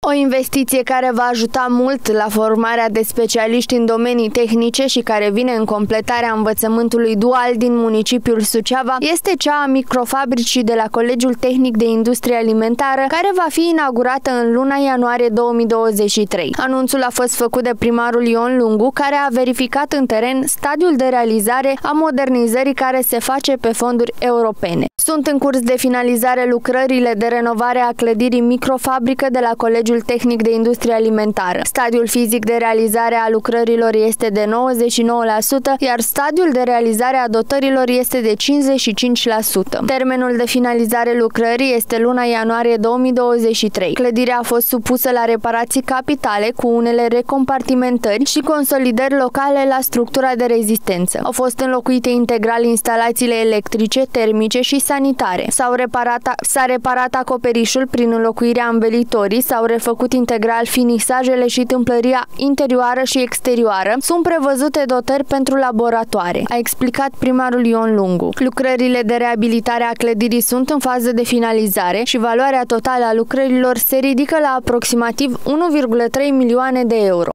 O investiție care va ajuta mult la formarea de specialiști în domenii tehnice și care vine în completarea învățământului dual din municipiul Suceava este cea a microfabricii de la Colegiul Tehnic de Industrie Alimentară, care va fi inaugurată în luna ianuarie 2023. Anunțul a fost făcut de primarul Ion Lungu, care a verificat în teren stadiul de realizare a modernizării care se face pe fonduri europene. Sunt în curs de finalizare lucrările de renovare a clădirii microfabrică de la Colegiul Tehnic de Industrie Alimentară. Stadiul fizic de realizare a lucrărilor este de 99%, iar stadiul de realizare a dotărilor este de 55%. Termenul de finalizare lucrării este luna ianuarie 2023. Clădirea a fost supusă la reparații capitale cu unele recompartimentări și consolidări locale la structura de rezistență. Au fost înlocuite integral instalațiile electrice, termice și sanitare. S-a reparat acoperișul prin înlocuirea învelitorii, s-au refăcut integral finisajele și tâmplăria interioară și exterioară. Sunt prevăzute dotări pentru laboratoare, a explicat primarul Ion Lungu. Lucrările de reabilitare a clădirii sunt în fază de finalizare și valoarea totală a lucrărilor se ridică la aproximativ 1,3 milioane de euro.